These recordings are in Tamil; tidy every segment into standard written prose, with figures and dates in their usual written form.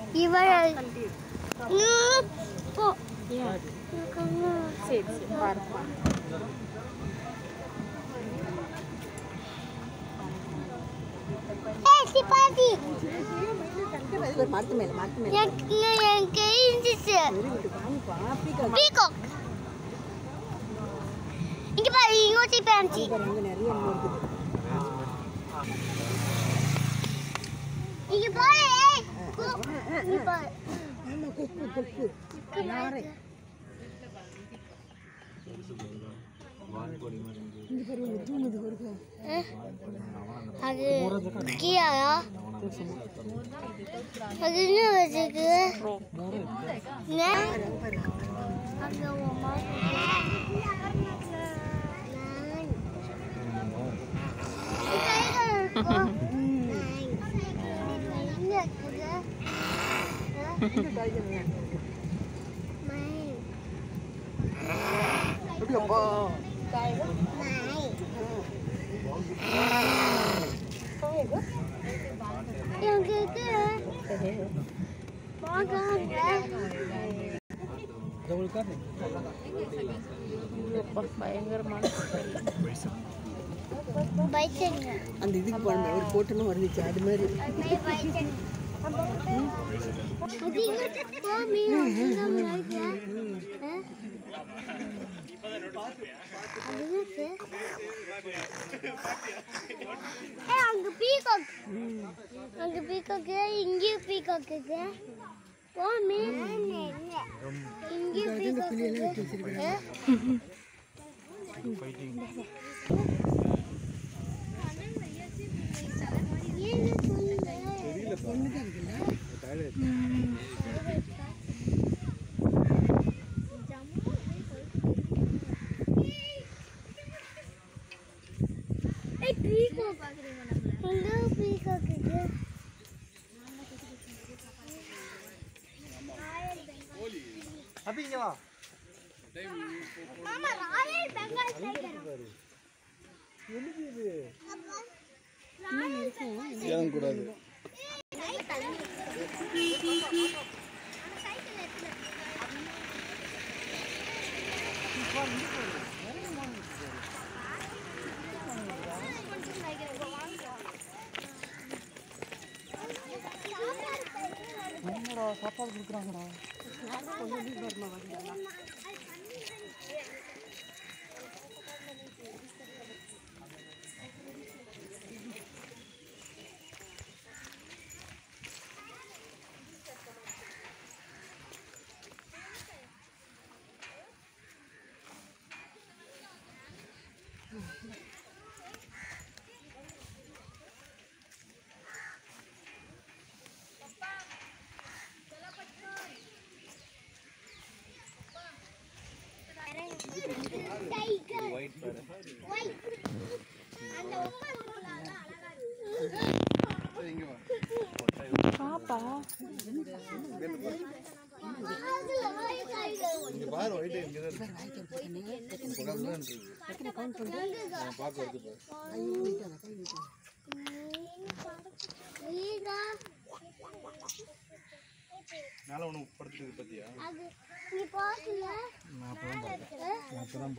இவள் போ சரி சரி பாருப்பா. சிப்பாதி மரத்து மேல என் கை இருந்துச்சு. பீகாக் இங்க பாரு, இங்க ஒரு பேன்சி. நிறைய இங்க பாரு, இங்க பாரு. அது கியாயா? அது என்ன வச்சுக்கு? அந்த இதுக்கு போன ஒரு போட்டோன்னு வந்துச்சு அது மாதிரி. அங்க பீகாக், அங்க பீகாக், இங்கேயும் பீகாக் இருக்கு. போமே இங்கேயும் பீகாக் இருக்கு. சாப்பாடு கொடுக்குறாங்கடா. பாப்பா மேல ஒண்ணு படுத்துது பத்தியா? அது நீ பாக்கல? நான் அப்பதான் பார்த்தேன்.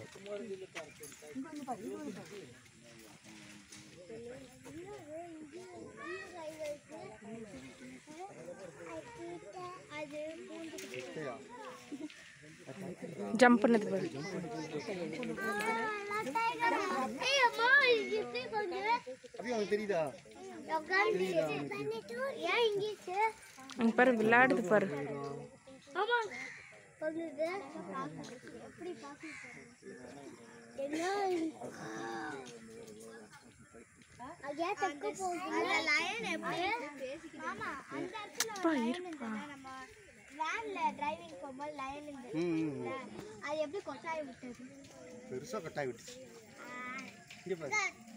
ஜம்ப் பண்ணது பாரு. ஏய் அம்மா, இது கொஞ்சம் அப்படியே உங்களுக்கு தெரியுதா? ஏன் இங்கிச்சு? அங்க பாரு விளையாடுது பாரு. ஆமா பண்ணுது. எப்படி பாக்குது என்ன? அங்க தக்க போகுது. அந்த லயன் எப்படி? மாமா அந்த இடத்துல நம்ம வேன்ல டிரைவிங் போகும்போது லயன் இருந்துச்சு. அது எப்படி கொட்டாய் விட்டது? பெருசா கட்டாய் விட்டுச்சு. இங்க பாரு.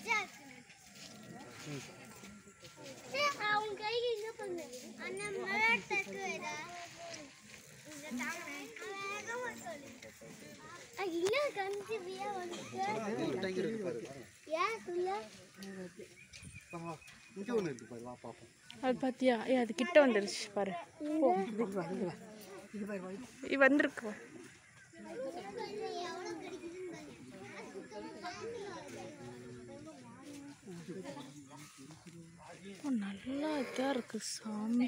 அவங்க கைக்கு என்ன பண்ணு? அந்த மேட்டக்கு வேடா. இந்த தாங்கனே. வேகமா சொல்லு. இல்ல கஞ்சிவியா வந்து. டைகர் இருக்கு பாரு. ஏன் சொல்ல? இங்கே ஒன்று இருக்குது பாரு, வா பார்ப்போம். அது பார்த்தியா? அது கிட்ட வந்துருச்சு பாரு. இது வந்துருக்கு. நல்லா இதாக இருக்கு சாமி.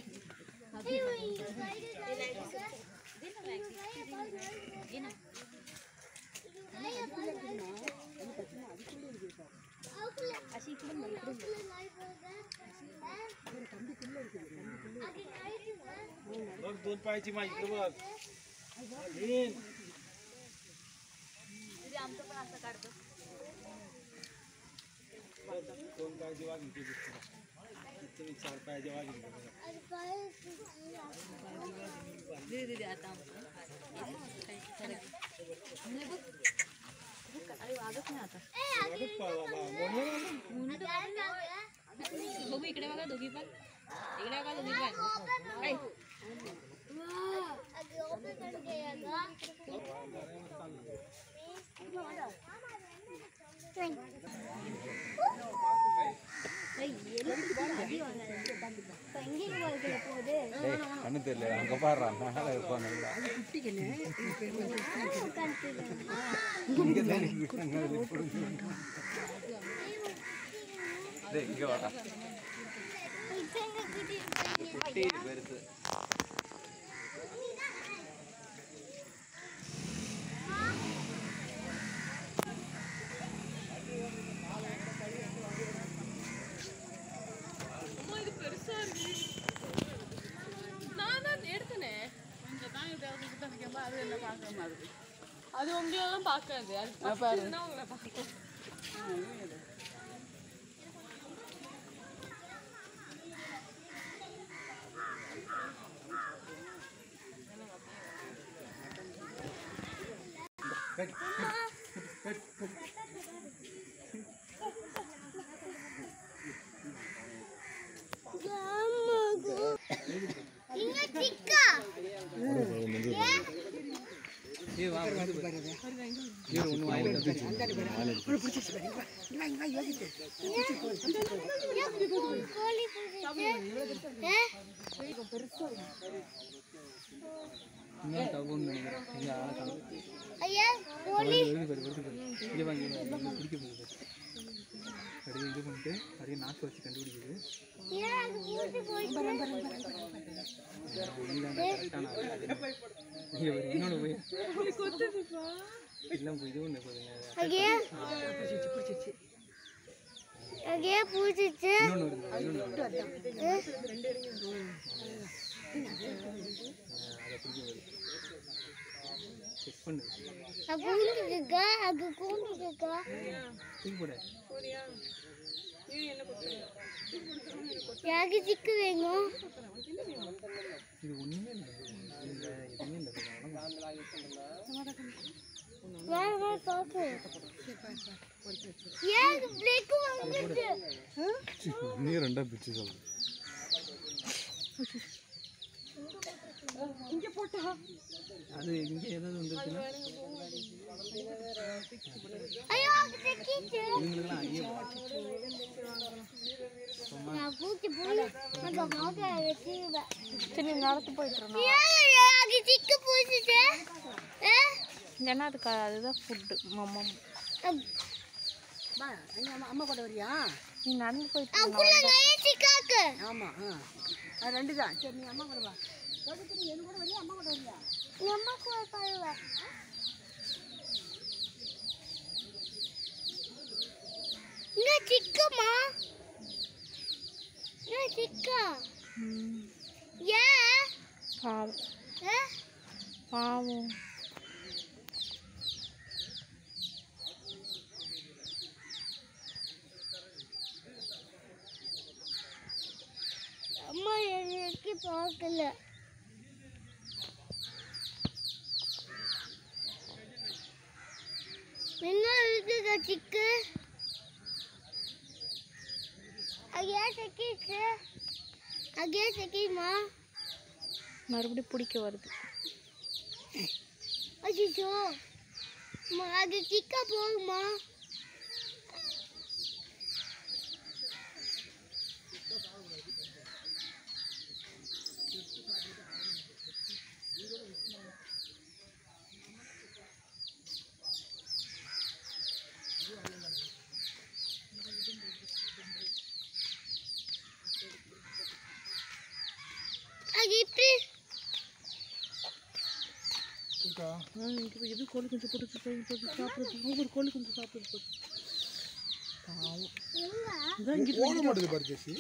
दूध पाहिजे माहिती बघ. दोन पाहिजे वागिन ते चार पाहिजे वागिन बघू इकडे बघा दोघी पण इकडे बघा दोघी पण கண்ணு தெரியல அங்கே பாடுறான் இருப்பாங்க. இங்கே வாடா பெருசு. அது உங்களெல்லாம் பார்க்காது. அது பாருன்னா உங்களை பார்க்கும். இது பண்ணிட்டு அப்படியே நாக்கு வச்சு கண்டுபிடிக்குது. இன்னொன்று போய் எல்லாம் போய் இது ஒன்று போதுங்க. சிக்கு வேணும். இது ஒன்றுமே இல்லை, எதுவுமே இல்லை. நீ ரெண்டா பிச்சு சொல்லு. இங்கே போட்டா அது இங்கே ஏதாவது வந்துருக்குன்னா இவங்களுக்குலாம் அங்கேயே சரி நடத்து போயிட்டுருந்தோம். ஏன்னா அதுக்கு அதுதான் ஃபுட்டு. அம்மா கூட வரியா? நீ நடந்து போயிட்டு ஆமா ரெண்டு தான். சரி நீ அம்மா கூட வா. என் கூட வரியா? அம்மா கூட வரியா? அம்மா கூட வருவேன். சிக்கம்மா சிக்கா ஏன் பாவம் பாவம். அம்மா எனக்கு பார்க்கல. என்ன இருக்குங்க சிக்கு? மறுபடியும் பிடிக்க வருது. அச்சோ அது சிக்கா போகுமா? இருக்கா இங்கே எது கோழி கொஞ்சம் போட்டு சாப்பிடுறது ஒவ்வொரு கோழி கொஞ்சம் சாப்பிடுறது பாவம் இதான் இங்கே ஓட மாட்டேது பாரு ஜெசி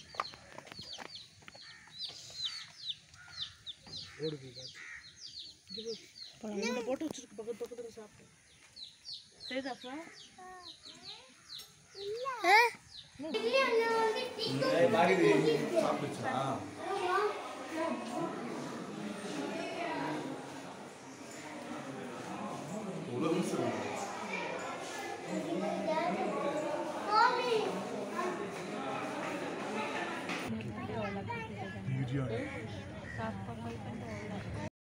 ஓடுது இங்கே போட்டு வச்சிருக்கு பக்கத்தில் சாப்பிட்டு சரிதாப்பா சாப்பிடுச்சா சாப்பிட்டு